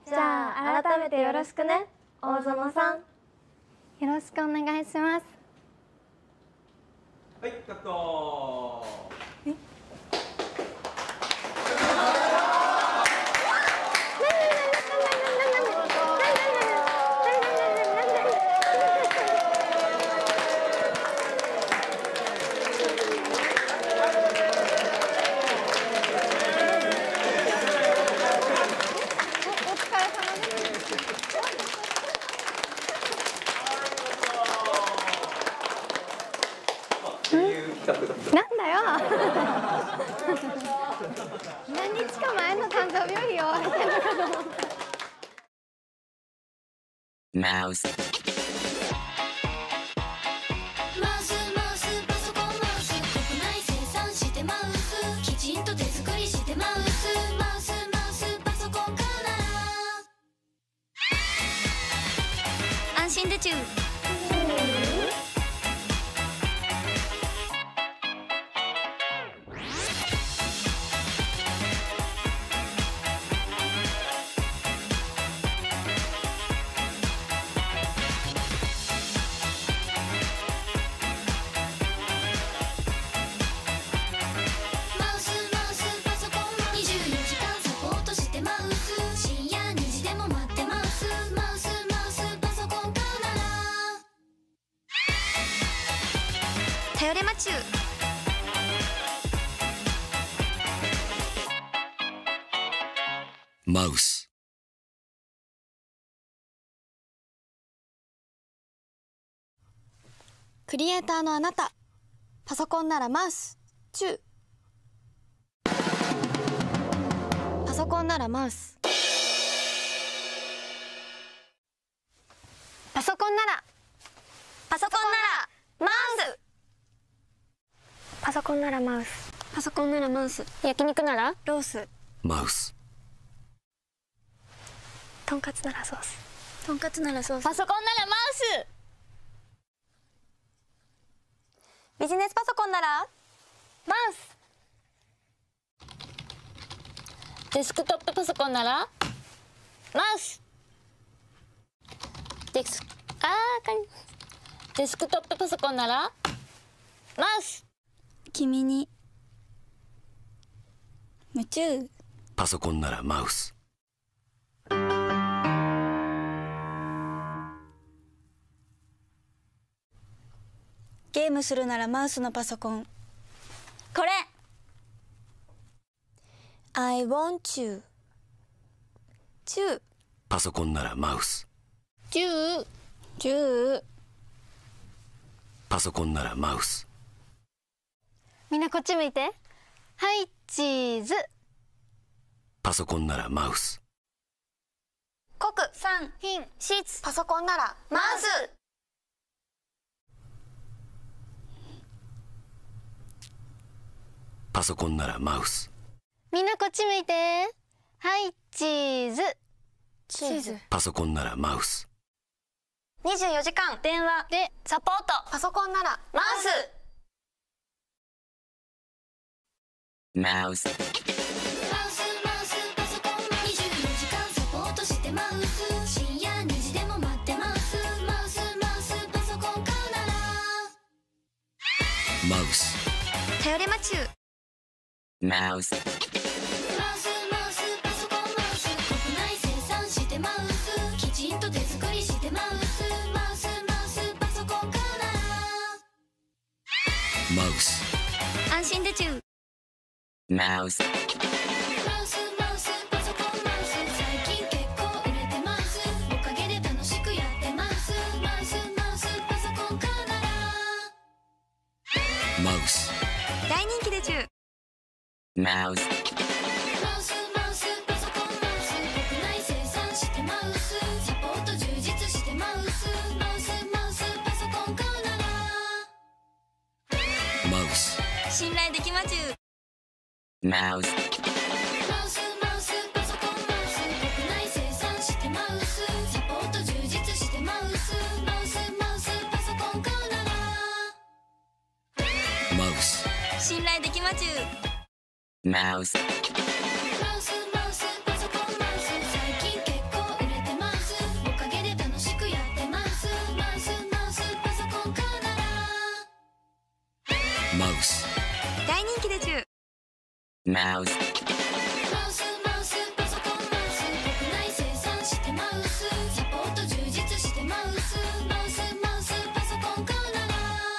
じゃあ改めてよろしくね、大園さん。 よろしくお願いします。 はい、カット。 なんだよ何日か前の誕生日を言われてるのかと思った。 マウスマウスパソコンマウス、国内生産してマウス、きちんと手作りしてマウスパソコン買うなら安心でちゅ頼れまちゅマウスクリエイターのあなた、パソコンならマウスチュー、パソコンならマウス、パソコンならマウス、パソコンならマウス、パソコンならマウス、焼肉ならロース、 マウスとんかつならソース、とんかつならソース、 パソコンならマウス、 ビジネスパソコンならマウス、デスクトップパソコンならマウス、デスクトップパソコンならマウス、 君に夢中、 パソコンならマウスゲームするならマウスのパソコン、これ I want you チュー、 パソコンならマウスチュー、 チュー、 パソコンならマウスみんなこっち向いて。はいチーズ、 パソコンならマウス国産品質パソコンならマウス、 パソコンならマウスみんなこっち向いて。はいチーズ、 チーズ、 パソコンならマウス 24時間電話でサポート、パソコンならマウス、 マウスパソコン24時間サポートしてマウス、深夜2時でも待ってマウスパソコン買うならマウス頼れまちゅマウスパソコンマウス、国内生産してマウス、きちんと手作りしてマウスパソコン買うならマウス安心でちゅマウスパソコンマウス、最近結構売れてマウス、おかげで楽しくやってマウスパソコン買うならマウス大人気でちゅマウスパソコンマウス、国内生産してマウス、サポート充実してマウスパソコン買うならマウス信頼できまちゅマウスパソコンマウス、国内生産してマウス、サポート充実してマウスパソコン買うならマウス信頼できまちゅマウスパソコンマウス、最近結構マウスマウスパソコンマウス国内生産してマウスサポート充実してマウスマウスマウスパソコン買うなら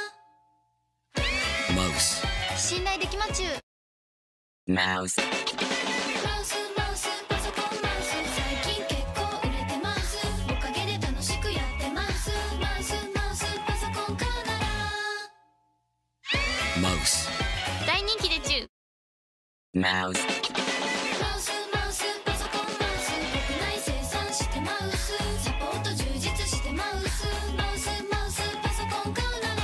マウス信頼できまちゅう。 マウスマウスパソコンマウス最近結構売れてマウスおかげで楽しくやってマウスマウスマウスパソコン買うならマウス大人気でちゅう。 マウスマウスパソコンマウス国内生産してマウスサポート充実してマウスマウスマウスパソコン買うなら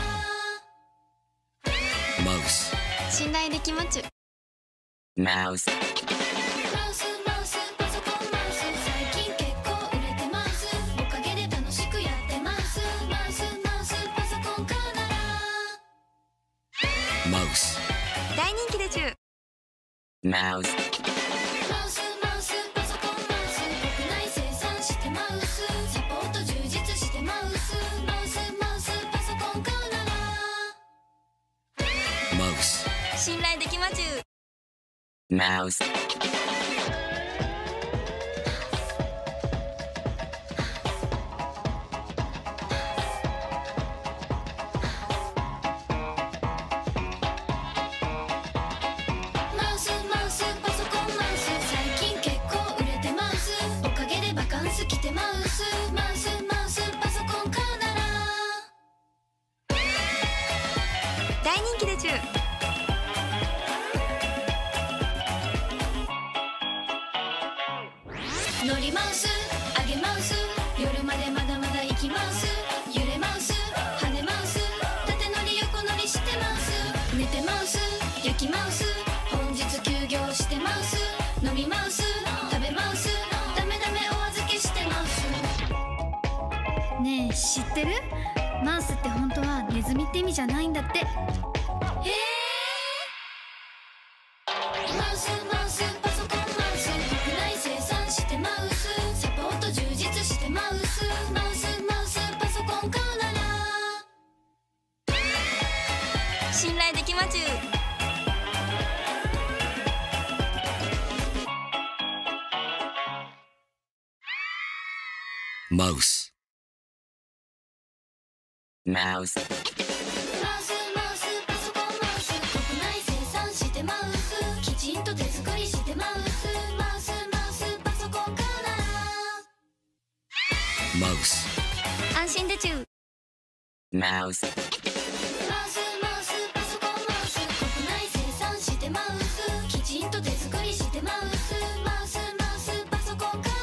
マウス信頼できまちゅう。 マウスマウスパソコンマウス最近結構売れてマウスおかげで楽しくやってマウスマウスマウスパソコン買うならマウス大人気でちゅう。 マウスマウスパソコンマウス国内生産してマウスサポート充実してマウスマウスマウスパソコン買うならマウス信頼できまちゅう。 マウスマウスパソコンマウス最近結構売れてマウスおかげでバカンス来てマウスマウスマウスパソコン買うなら大人気でちゅう。 乗りマウス上げマウス夜までまだまだ行きマウス揺れマウス跳ねマウス縦乗り横乗りしてマウス寝てマウス焼きマウス本日休業してマウス飲みマウス食べマウスダメダメお預けしてマウスねえ知ってる？マウスって本当はネズミって意味じゃないんだって。 マウスパソコンマウス国内生産してマウスサポート充実してマウスマウスマウスパソコン買うなら信頼できまちゅう。 マウスマウスパソコンマウス国内生産してマウスきちんと手作りしてマウスマウスパソコン買うならマウス安心でちゅう。 マウスパソコンマウス国内生産してマウスきちんと手作りしてマウスマウスパソコン買うなら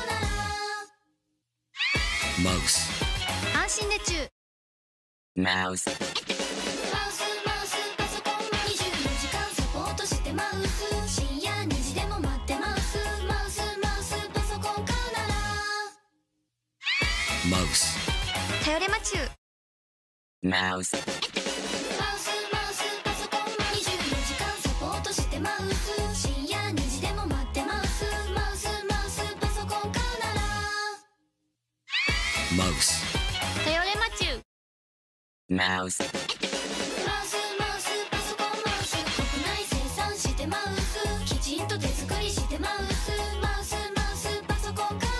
マウス安心でちゅう。 マウスパソコン24時間サポートしてマウス深夜2時でも待ってマウスマウスパソコン買うならマウス頼れまちゅう。 マウスパソコン24時間サポートしてマウス深夜2時でも待ってマウスマウスパソコン買うならマウス頼れまちゅう。 マウスパソコンマウス国内生産してマウスきちんと手作りしてマウスマウスパソコン買うなら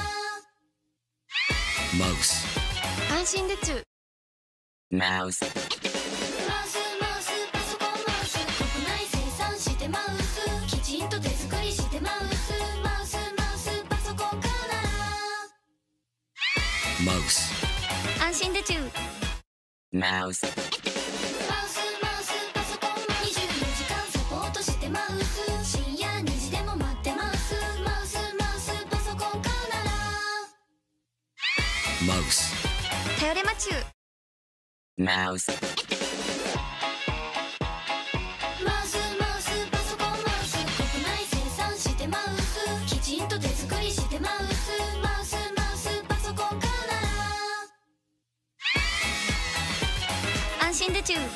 マウス安心でちゅう。 マウスパソコンマウス国内生産してマウスきちんと手作りしてマウスマウスパソコン買うならマウス安心でちゅう。 マウスパソコン24時間サポートしてマウス深夜2時でも待ってマウスマウスパソコン買うならマウス頼れまちゅう。 マウスパソコンマウス国内生産してマウスきちんと手作りしてマウスマウスパソコン買うなら安心でちゅう。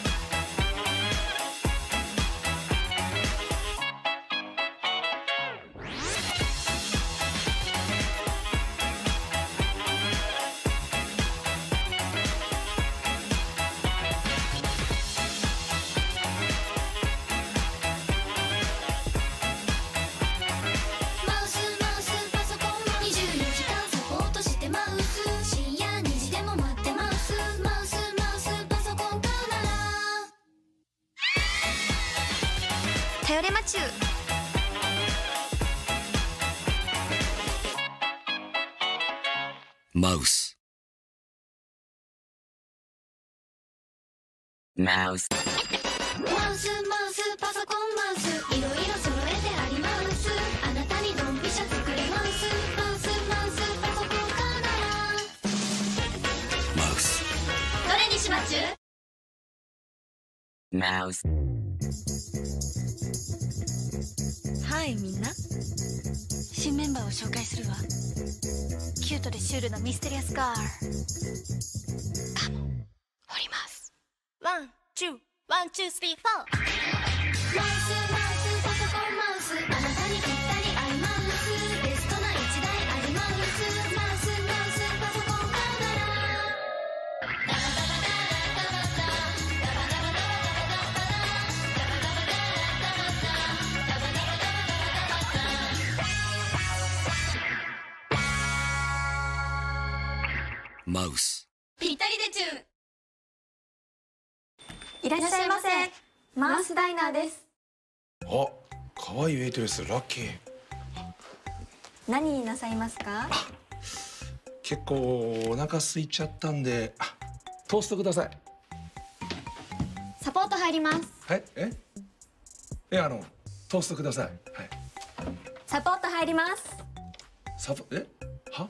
頼れまちゅう。 マウスマウスマウスパソコンマウスいろいろ揃えてあります。あなたにドンピシャ作れます。マウスパソコンかならマウスどれにしまちゅう。 マウス。 はいみんな、新メンバーを紹介するわ。キュートでシュールなミステリアスガールカモンおります。 ワンツーワンツースリーフォー。 マウスパソコンマウスあなたにぴったり合います。ベストな一台あります。マウスパソコンかならマウスぴったりでちゅう。 いらっしゃいませ。マウスダイナーです。 あ、可愛いウェイトレスラッキー。 何になさいますか？ 結構お腹空いちゃったんで、トーストください。 サポート入ります。 トーストください。はい。 サポート入ります。 は？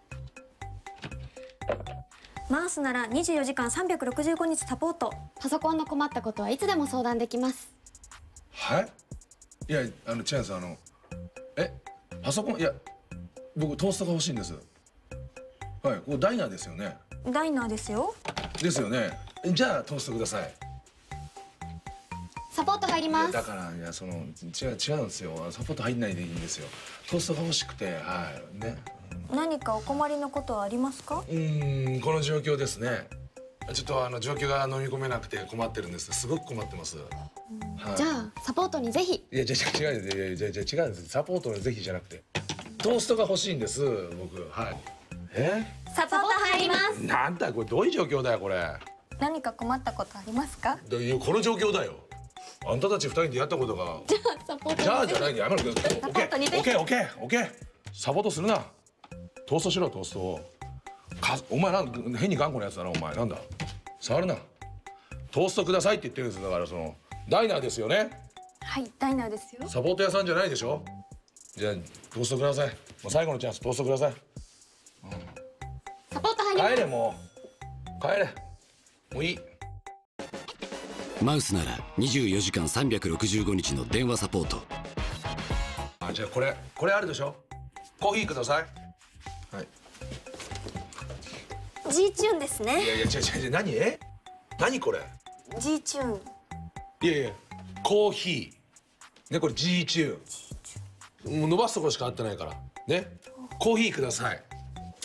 マウスなら24時間365日サポート。 パソコンの困ったことはいつでも相談できます。 はい。いや違うんです。パソコン僕トーストが欲しいんです。はい。ここダイナーですよね。 ダイナーですよ。 ですよね。じゃあトーストください。 サポート入ります。 だから違うんですよ。サポート入んないでいいんですよ。トーストが欲しくて、はいね。 何かお困りのことはありますか？ この状況ですね。ちょっと状況が飲み込めなくて困ってるんです。すごく困ってます。はい、 じゃあサポートにぜひ。 違うんです。サポートにぜひじゃなくて、トーストが欲しいんです。僕はい。 サポート入ります。 なんだこれどういう状況だよこれ。 何か困ったことありますか？ この状況だよ。あんたたち二人でやったことが。 じゃあサポートに。 じゃあじゃないんだよ。やめろ。オッケー。サポートするな。トーストしろトーストを。お前変に頑固なやつだなお前なんだ。触るな。トーストくださいって言ってるんですだからダイナーですよね。 はいダイナーですよ。 サポート屋さんじゃないでしょ。じゃあトーストください。もう最後のチャンストーストください。 サポート入ります。 帰れもういい。 マウスなら24時間365日の電話サポート。 じゃあこれあるでしょ。コーヒーください。はい。 G チューンですね。 違う何これ。 G チューン。 コーヒーね、これ G チューン。もう伸ばすところしか合ってないからね。コーヒーください。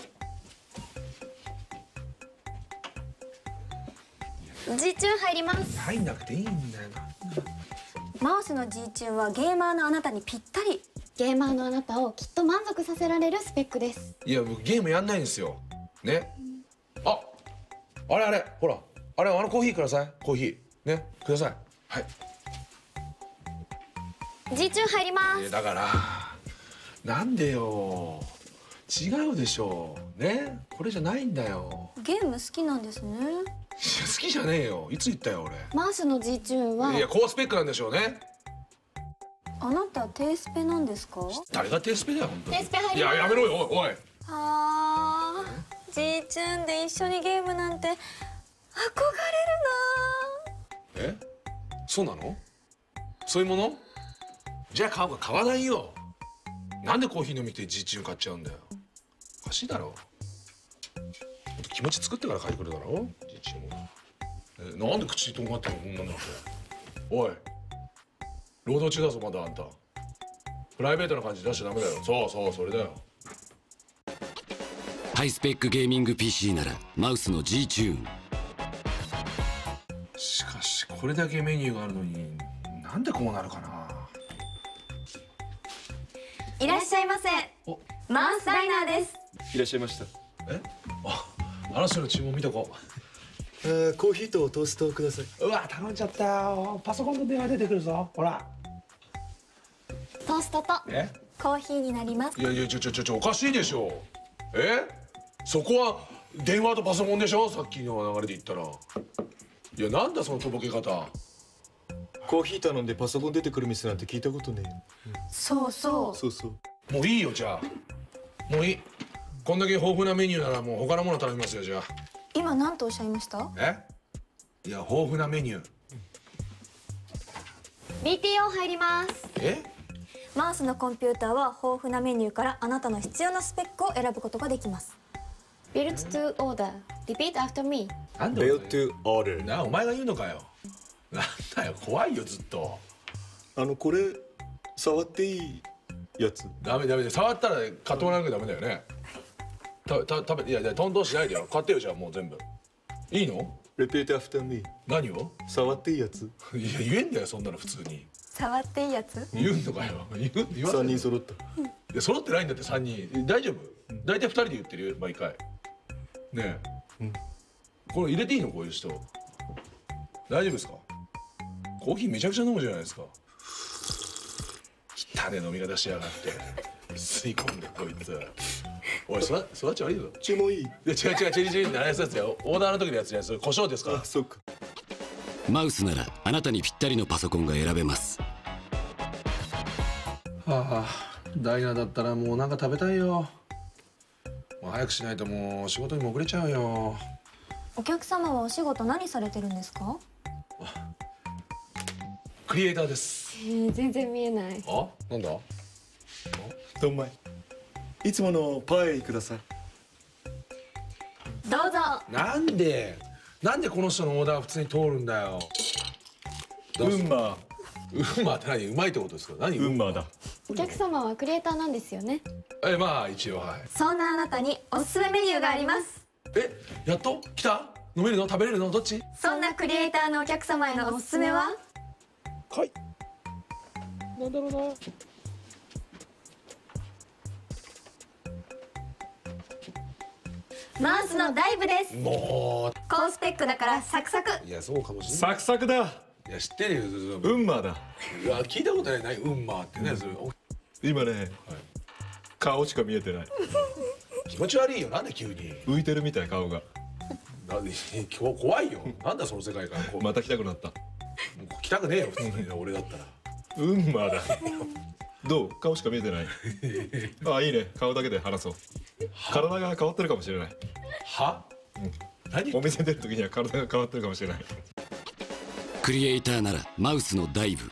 G チューン入ります。 入んなくていいんだよな。 マウスの G チューンはゲーマーのあなたにぴったり。 ゲーマーのあなたをきっと満足させられるスペックです。 僕ゲームやんないんですよね。あれほらコーヒーください。コーヒーねください。はい。 G チューン入ります。 だからなんでよ。違うでしょね。これじゃないんだよ。 ゲーム好きなんですね。 好きじゃねえよ。いつ言ったよ俺。 マウスの G チューンは高スペックなんでしょうね。 あなた低スペなんですか？ 誰が低スペだよ本当に。 低スペ入ります。 やめろよおい。 G チューンで一緒にゲームなんて憧れるな。 そうなの？そういうもの？じゃあ買わないよ。なんでコーヒー飲みて G チューン買っちゃうんだよ。おかしいだろ。もっと気持ち作ってから買いてくるだろ G チューンも。なんで口とんがってんのこんなんだって。おい労働中だぞまだあんた。プライベートな感じ出しちゃダメだよ。そうそれだよ。 ハイスペックゲーミング PC ならマウスの G チューン。 しかしこれだけメニューがあるのになんでこうなるかな。 いらっしゃいませ。マウスダイナーです。 いらっしゃいました。 あの人の注文見とこコーヒーとトーストをください。 うわ頼んじゃったよ。パソコンの電話出てくるぞほら。 ストとえコーヒーになります。 いやいやおかしいでしょ。そこは電話とパソコンでしょ、さっきの流れで言ったら。いやなんだそのとぼけ方。 コーヒー頼んでパソコン出てくる店なんて聞いたことねえよ。 そうそう。 そうそう。 もういいよじゃあ。もういい。こんだけ豊富なメニューならもう他のもの頼みますよじゃあ。 今何とおっしゃいました？ いや豊富なメニュー。 BTO 入ります。 マウスのコンピューターは豊富なメニューからあなたの必要なスペックを選ぶことができます。 Build to order. Repeat after me. なんで Build to order。 なお前が言うのかよ。なんだよ怖いよずっと。 これ触っていいやつ？ ダメ触ったら買ってもらわなきゃダメだよね。食べいやトントンしないでよ。買ってよじゃあもう全部。いいの？ Repeat after me。 何を？ 触っていいやつ？ いや言えんだよそんなの普通に。 触っていいやつ？ 言うのかよ。言わせ 3人揃った。 いや揃ってないんだって3人。大丈夫？大体2人で言ってるよ毎回。ねえ。これ入れていいのこういう人？大丈夫ですか？コーヒーめちゃくちゃ飲むじゃないですか。汚ね飲み方しやがって。吸い込んでこいつ。おい育ち悪いぞ。 注文いい？ いや違うやつよ。オーダーの時のやつじゃない。それ胡椒ですから。 あ、そっか。 マウスならあなたにぴったりのパソコンが選べます。 はあ、ダイナだったらもうなんか食べたいよ。もう早くしないともう仕事にも遅れちゃうよ。 お客様はお仕事何されてるんですか？ クリエイターです。 全然見えない。 あ、なんだ？ どんまい。いつものパイください。 どうぞ。 なんでこの人のオーダー普通に通るんだよ。 うんまーって何？うまいってことですか？何？ うんまだ。 お客様はクリエイターなんですよね。 まあ一応はい。 そんなあなたにおすすめメニューがあります。 やっと来た？飲めるの？食べれるの？どっち？ そんなクリエイターのお客様へのおすすめは？ はい。なんだろうな。 マウスのダイブです。 も高スペックだからサクサク。 ういやそうかもしれない。 サクサクだ。 いや知ってるよ。 うんまだ。 いや聞いたことないうんまーってねそれ。 今ね、顔しか見えてない。 気持ち悪いよ。なんで急に？ 浮いてるみたい顔が。 なんで怖いよ。なんだその世界観。 また来たくなった。 もう来たくねえよ普通に俺だったら。 うんまだ。どう？顔しか見えてない。あ、いいね。顔だけで話そう。体が変わってるかもしれない。 は？何？ お店出る時には体が変わってるかもしれない。 クリエイターならマウスのダイブ。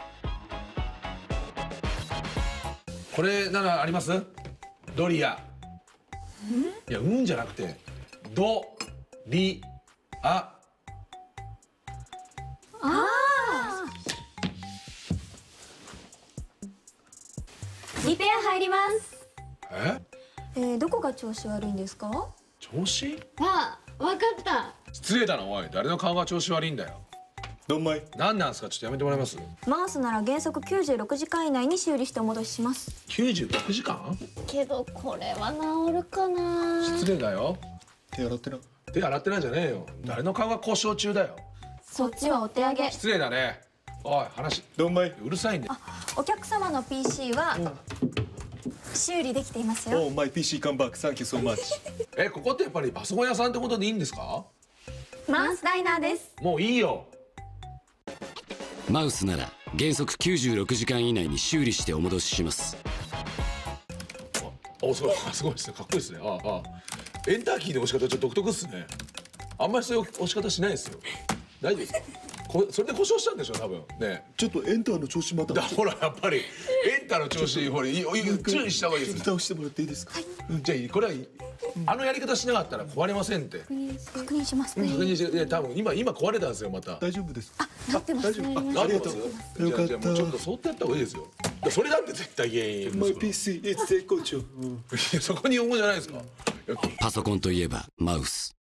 これならあります？ドリア。いやじゃなくてドリア。 リペア入ります。 え？ どこが調子悪いんですか？ 調子？ あ、わかった。 失礼だなおい。誰の顔が調子悪いんだよ。 どんまい。 何なんすか？ちょっとやめてもらえます？ マウスなら原則96時間以内に修理してお戻しします。 96時間？ けどこれは治るかな。 失礼だよ。 手洗ってな。 手洗ってないんじゃねえよ。誰の顔が故障中だよ。 そっちはお手上げ。 失礼だね。おい話。 どんまい。 うるさいんで。 お客様の PC は修理できていますよ。 Oh, my PC come back. Thank you so much. ここってやっぱりパソコン屋さんってことでいいんですか？ マウスダイナーです。 もういいよ。 マウスなら原則96時間以内に修理してお戻しします。 すごいですね。かっこいいですね。エンターキーの押し方ちょっと独特っすね。あんまりそういう押し方しないですよ。大丈夫ですか？それで故障したんでしょ多分ね。 ちょっとエンターの調子また。 ほらやっぱりエンターの調子ほら注意した方がいいです。 蓋をしてもらっていいですか？ じゃあこれはあのやり方しなかったら壊れませんって。 確認しますね。 確認して。多分今壊れたんですよまた。 大丈夫です。 なってます。 大丈夫。 ありがとう。 よかった。 じゃあもうちょっとそってやった方がいいですよ。それだって絶対原因。 My PC it's 絶好調。 そこに日本語じゃないですか。 パソコンといえばマウス。